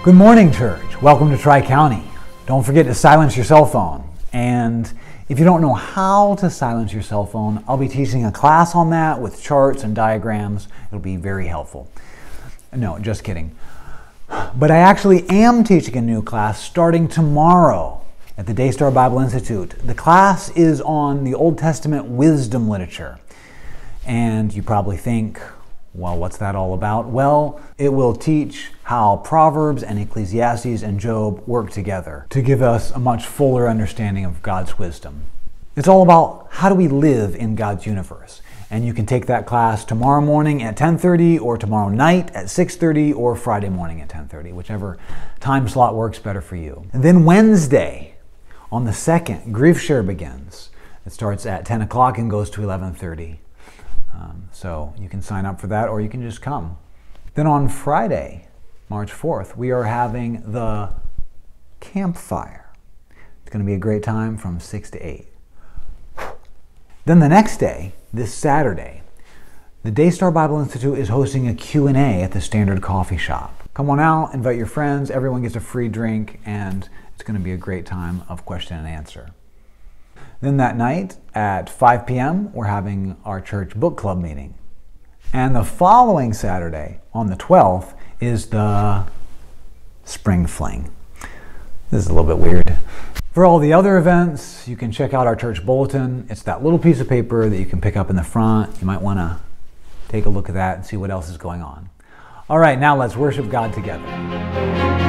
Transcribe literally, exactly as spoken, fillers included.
Good morning, church. Welcome to Tri-County. Don't forget to silence your cell phone. And if you don't know how to silence your cell phone, I'll be teaching a class on that with charts and diagrams. It'll be very helpful. No, just kidding. But I actually am teaching a new class starting tomorrow at the Daystar Bible Institute. The class is on the Old Testament wisdom literature. And you probably think, well, what's that all about? Well, it will teach how Proverbs and Ecclesiastes and Job work together to give us a much fuller understanding of God's wisdom. It's all about how do we live in God's universe. And you can take that class tomorrow morning at ten thirty or tomorrow night at six thirty or Friday morning at ten thirty, whichever time slot works better for you. And then Wednesday, on the second, Grief Share begins. It starts at ten o'clock and goes to eleven thirty. Um, so you can sign up for that or you can just come. Then on Friday, March fourth, we are having the campfire. It's going to be a great time from six to eight. Then the next day, this Saturday, the Daystar Bible Institute is hosting a Q and A at the Standard Coffee Shop. Come on out, invite your friends, everyone gets a free drink, and it's going to be a great time of question and answer. Then that night at five p m, we're having our church book club meeting. And the following Saturday, on the twelfth, is the Spring Fling. This is a little bit weird. For all the other events, you can check out our church bulletin. It's that little piece of paper that you can pick up in the front. You might want to take a look at that and see what else is going on. All right, now let's worship God together.